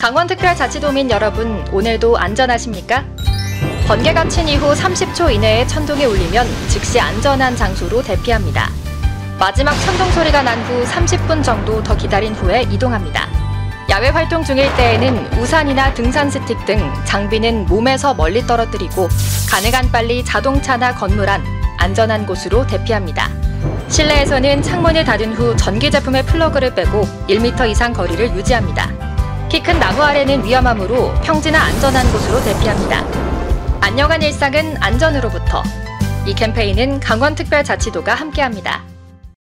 강원특별자치도민 여러분, 오늘도 안전하십니까? 번개가 친 이후 30초 이내에 천둥이 울리면 즉시 안전한 장소로 대피합니다. 마지막 천둥 소리가 난 후 30분 정도 더 기다린 후에 이동합니다. 야외 활동 중일 때에는 우산이나 등산 스틱 등 장비는 몸에서 멀리 떨어뜨리고 가능한 빨리 자동차나 건물 안, 안전한 곳으로 대피합니다. 실내에서는 창문을 닫은 후 전기 제품의 플러그를 빼고 1m 이상 거리를 유지합니다. 키 큰 나무 아래는 위험하므로 평지나 안전한 곳으로 대피합니다. 안녕한 일상은 안전으로부터. 이 캠페인은 강원특별자치도가 함께합니다.